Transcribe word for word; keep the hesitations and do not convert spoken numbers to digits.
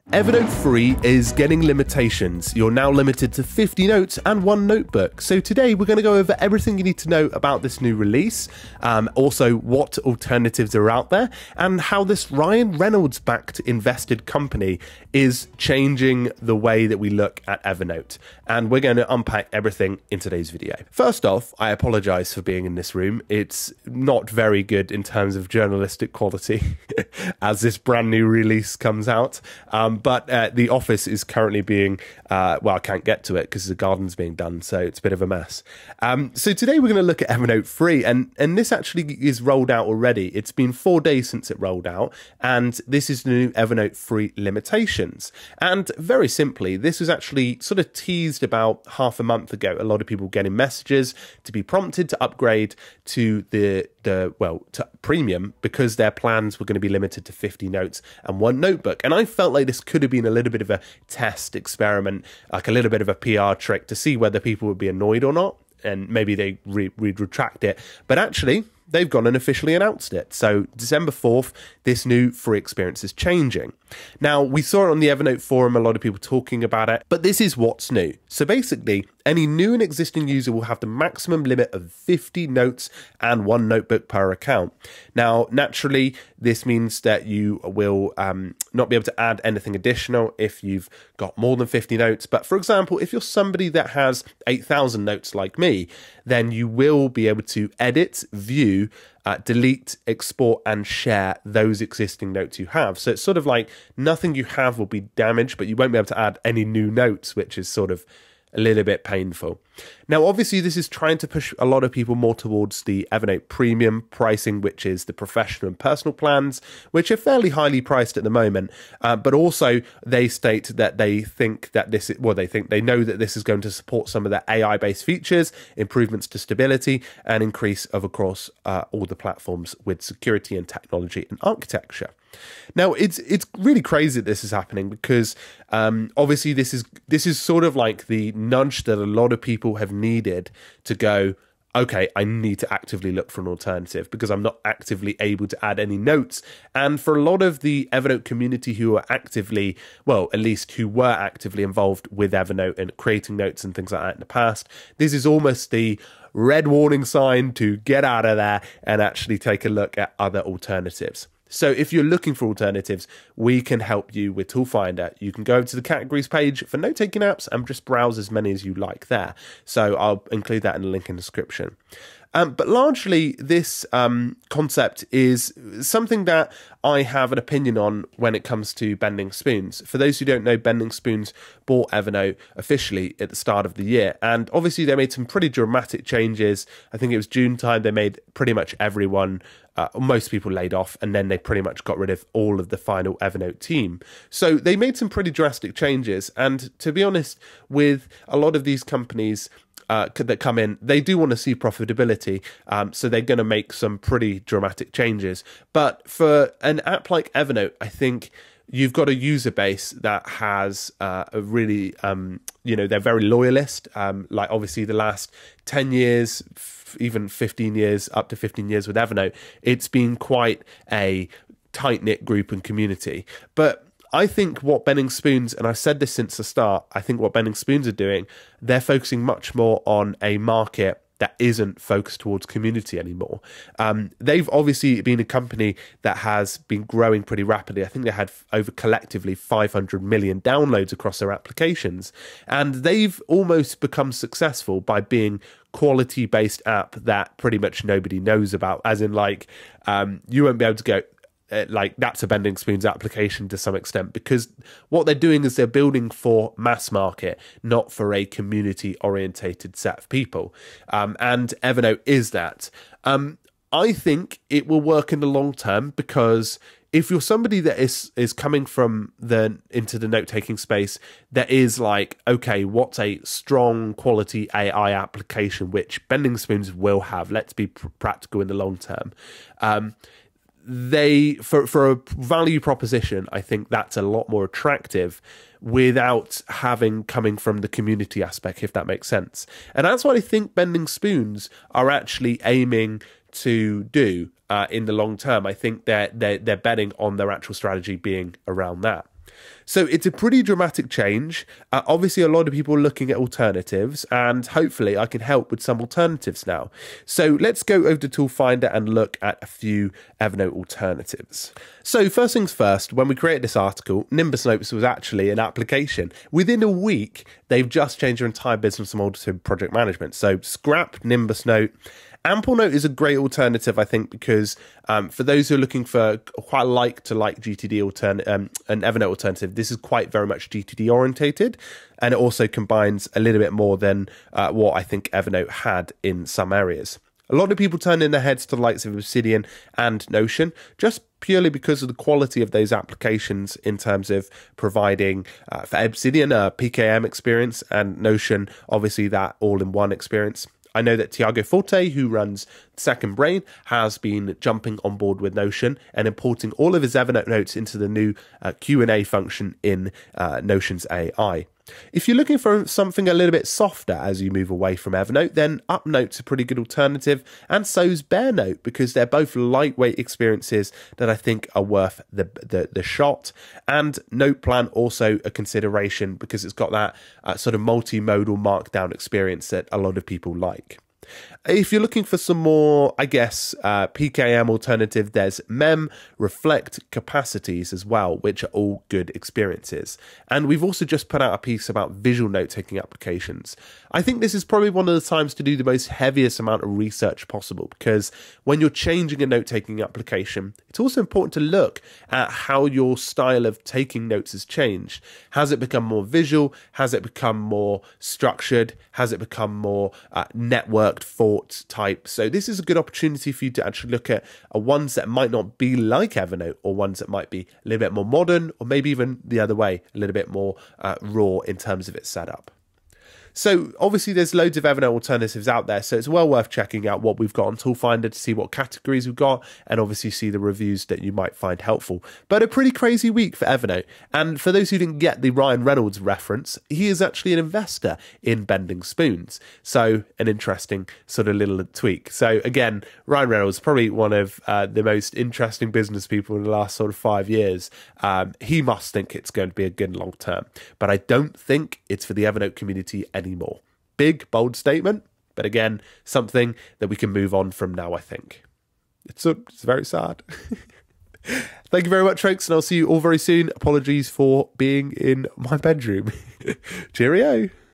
Evernote Free is getting limitations. You're now limited to fifty notes and one notebook. So today we're going to go over everything you need to know about this new release, um, also what alternatives are out there, and how this Ryan Reynolds-backed invested company is changing the way that we look at Evernote. And we're going to unpack everything in today's video. First off, I apologize for being in this room. It's not very good in terms of journalistic quality as this brand new release comes out. Um, But uh, the office is currently being, uh, well, I can't get to it because the garden's being done, so it's a bit of a mess. Um, so today we're going to look at Evernote Free, and, and this actually is rolled out already. It's been four days since it rolled out, and this is the new Evernote Free limitations. And very simply, this was actually sort of teased about half a month ago. A lot of people getting messages to be prompted to upgrade to the, the well, to premium because their plans were going to be limited to fifty notes and one notebook. And I felt like this could have been a little bit of a test experiment, like a little bit of a P R trick to see whether people would be annoyed or not, and maybe they re- would retract it. But actually, they've gone and officially announced it. So December fourth, this new free experience is changing. Now, we saw it on the Evernote forum, a lot of people talking about it, but this is what's new. So basically, any new and existing user will have the maximum limit of fifty notes and one notebook per account. Now, naturally, this means that you will um, not be able to add anything additional if you've got more than fifty notes. But for example, if you're somebody that has eight thousand notes like me, then you will be able to edit, view, Uh, delete, export, and share those existing notes you have. So it's sort of like nothing you have will be damaged, but you won't be able to add any new notes, which is sort of a little bit painful. Now, obviously, this is trying to push a lot of people more towards the Evernote Premium pricing, which is the professional and personal plans, which are fairly highly priced at the moment. Uh, but also, they state that they think that this, well, they think they know that this is going to support some of the A I-based features, improvements to stability, and increase of across uh, all the platforms with security and technology and architecture. Now, it's it's really crazy that this is happening because um, obviously this is this is sort of like the nudge that a lot of people have needed to go, okay, I need to actively look for an alternative because I'm not actively able to add any notes. And for a lot of the Evernote community who are actively, well, at least who were actively involved with Evernote and creating notes and things like that in the past, this is almost the red warning sign to get out of there and actually take a look at other alternatives. So if you're looking for alternatives, we can help you with Toolfinder. You can go over to the categories page for note-taking apps and just browse as many as you like there. So I'll include that in the link in the description. Um, but largely, this um, concept is something that I have an opinion on when it comes to Bending Spoons. For those who don't know, Bending Spoons bought Evernote officially at the start of the year. And obviously, they made some pretty dramatic changes. I think it was June time. They made pretty much everyone, uh, most people laid off. And then they pretty much got rid of all of the final Evernote team. So they made some pretty drastic changes. And to be honest, with a lot of these companies, Uh, that come in, they do want to see profitability, um, so they're going to make some pretty dramatic changes. But for an app like Evernote, I think you've got a user base that has uh, a really, um, you know, they're very loyalist. Um, like obviously the last ten years, even fifteen years, up to fifteen years with Evernote, it's been quite a tight-knit group and community. But I think what Bending Spoons, and I've said this since the start, I think what Bending Spoons are doing, they're focusing much more on a market that isn't focused towards community anymore. Um, they've obviously been a company that has been growing pretty rapidly. I think they had over collectively five hundred million downloads across their applications. And they've almost become successful by being quality-based app that pretty much nobody knows about, as in like, um, you won't be able to go, Uh, like that's a Bending Spoons application to some extent, because what they're doing is they're building for mass market, not for a community orientated set of people. Um, and Evernote is that. Um, I think it will work in the long term, because if you're somebody that is is coming from the into the note-taking space, that is like, okay, what's a strong quality A I application, which Bending Spoons will have, let's be pr practical in the long term. Um, they for for a value proposition, I think that's a lot more attractive without having coming from the community aspect, if that makes sense. And that's what I think Bending Spoons are actually aiming to do uh, in the long term. I think they're, they're, they're betting on their actual strategy being around that. So it's a pretty dramatic change. Uh, obviously, a lot of people are looking at alternatives, and hopefully I can help with some alternatives now. So let's go over to Toolfinder and look at a few Evernote alternatives. So first things first, when we created this article, Nimbus Notes was actually an application. Within a week, they've just changed their entire business model to project management. So scrap Nimbus Note. Ample Note is a great alternative, I think, because um, for those who are looking for quite like to like G T D altern um, an Evernote alternative, this is quite very much G T D orientated, and it also combines a little bit more than uh, what I think Evernote had in some areas. A lot of people turn in their heads to the likes of Obsidian and Notion, just purely because of the quality of those applications in terms of providing, uh, for Obsidian, a P K M experience, and Notion, obviously that all-in-one experience. I know that Tiago Forte, who runs Second Brain, has been jumping on board with Notion and importing all of his Evernote notes into the new uh, Q and A function in uh, Notion's A I. If you're looking for something a little bit softer as you move away from Evernote, then UpNote's a pretty good alternative, and so's BearNote, because they're both lightweight experiences that I think are worth the the, the shot. And NotePlan also a consideration because it's got that uh, sort of multimodal markdown experience that a lot of people like. If you're looking for some more, I guess, uh, P K M alternative, there's Mem, Reflect, Capacities as well, which are all good experiences. And we've also just put out a piece about visual note-taking applications. I think this is probably one of the times to do the most heaviest amount of research possible, because when you're changing a note-taking application, it's also important to look at how your style of taking notes has changed. Has it become more visual? Has it become more structured? Has it become more uh, networked thought type? So this is a good opportunity for you to actually look at uh, ones that might not be like Evernote, or ones that might be a little bit more modern, or maybe even the other way, a little bit more uh, raw in terms of its setup. So obviously there's loads of Evernote alternatives out there, so it's well worth checking out what we've got on Toolfinder to see what categories we've got, and obviously see the reviews that you might find helpful. But a pretty crazy week for Evernote. And for those who didn't get the Ryan Reynolds reference, he is actually an investor in Bending Spoons. So an interesting sort of little tweak. So again, Ryan Reynolds, probably one of uh, the most interesting business people in the last sort of five years. Um, he must think it's going to be a good long term. But I don't think it's for the Evernote community anymore. Anymore. Big, bold statement, but again, something that we can move on from now, I think. It's, a, it's very sad. Thank you very much, folks, and I'll see you all very soon. Apologies for being in my bedroom. Cheerio.